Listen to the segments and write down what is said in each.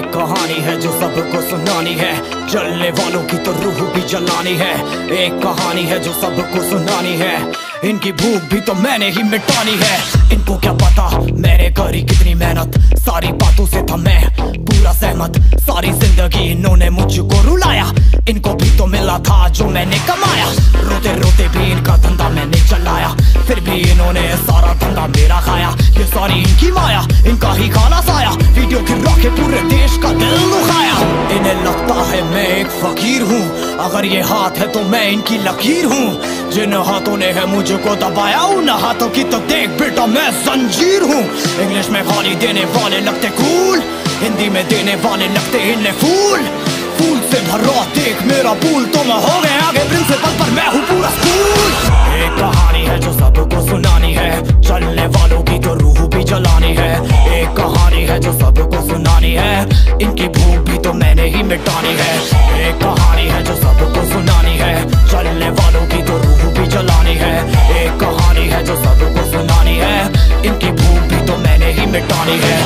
एक कहानी है जो सबको सुनानी है, जलने वालों की तो रूह भी जलानी है। एक कहानी है जो सबको सुनानी है, इनकी भूख भी तो मैंने ही मिटानी है। इनको क्या पता मैंने करी कितनी मेहनत, सारी बातों से था मैं पूरा सहमत। सारी जिंदगी इन्होंने मुझको रुलाया, इनको भी तो मिला था जो मैंने कमाया। रोते रोते भी इनका धंधा मैंने चलाया, फिर भी इन्होंने सारा धंधा मेरा खाया। ये सारी इनकी माया, इनका ही खाना साया, वीडियो गिरा के पूरे देश का दिल दुखाया। इन्हें लगता है मैं एक फकीर हूँ, अगर ये हाथ है तो मैं इनकी लकीर हूँ। जिन हाथों ने है मुझको दबाया, उन हाथों की तो देख बेटा मैं जंजीर हूँ। इंग्लिश में गाली देने वाले लगते कूल, हिंदी में देने वाले लगते इन्हें फूल। फूल से भरा देख मेरा पूल, तो मैं हो गया आगे प्रिंसिपल पर मैं हूँ पूरा स्कूल। एक कहानी है जो सबको सुनानी है, चलने वालों की तो रूह भी जलानी है। एक कहानी है जो सबको सुनानी है, इनकी भूख भी तो मैंने ही मिटानी है। एक कहानी है जो सबको सुनानी है, चलने वालों की तो रूह भी जलानी है। एक कहानी है जो सबको सुनानी है, इनकी भूख भी तो मैंने ही मिटानी है।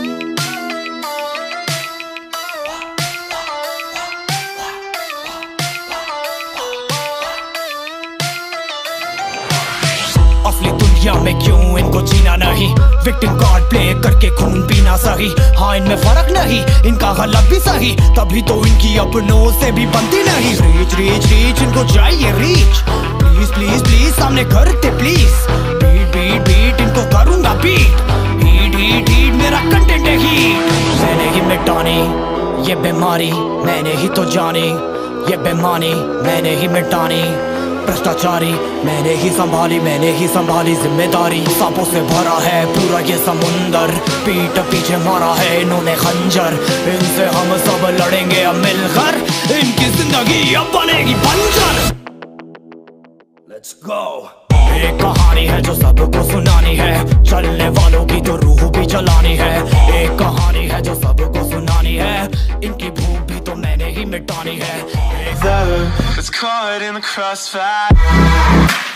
असली दुनिया में क्यों इनको जीना नहीं, विक्टिम कार्ड प्ले करके खून पीना सही। हाँ इनमें फर्क नहीं, इनका गलत भी सही, तभी तो इनकी अपनों से भी बनती नहीं। रीच रीच रीच इनको चाहिए रीच, प्लीज प्लीज प्लीज सामने करते प्लीज। बीट बीट बीट इनको करूंगा बीट, हीट हीट हीट मेरा कंटेंट है हीट। मैंने ही मिटानी ये बीमारी, मैंने ही तो जानी ये बेमानी, मैंने ही मिटानी भ्रष्टाचारी। मैंने ही संभाली जिम्मेदारी। सांपों से भरा है पूरा ये समुंदर, पीठ पीछे मारा है इन्होंने खंजर। इनसे हम सब लड़ेंगे अब मिलकर, इनकी जिंदगी अब बनेगी बंजर। Let's go। एक कहानी है जो सबको सुनानी है, चलने वालों की तो रूह भी जलानी है। एक कहानी है जो सबको सुनानी है, इनकी भूख भी तो मैंने ही मिटानी है। It's caught in the crossfire।